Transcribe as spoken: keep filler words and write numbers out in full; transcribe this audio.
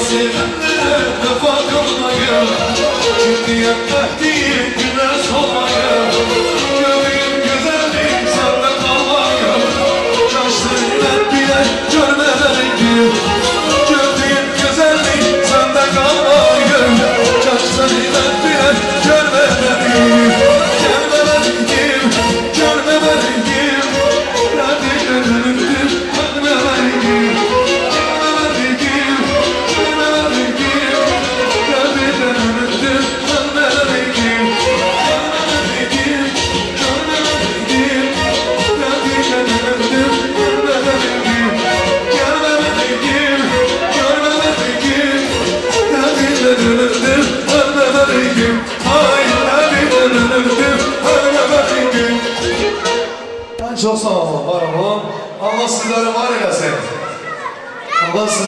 sevenlere vefa kılmayı, şimdiye tehdiye güne solmayı, göğün güzelliği sende kalmayı, kaçtığını bile görmeden ki, göğün güzelliği sende kalmayı, kaçtığını bile görmeden ki, görmeden ki, görmeden ki, radyolarındır, görmeden ki. Çok sağ olun, var olun. Allah sizlere var eylesin. Allah sizlere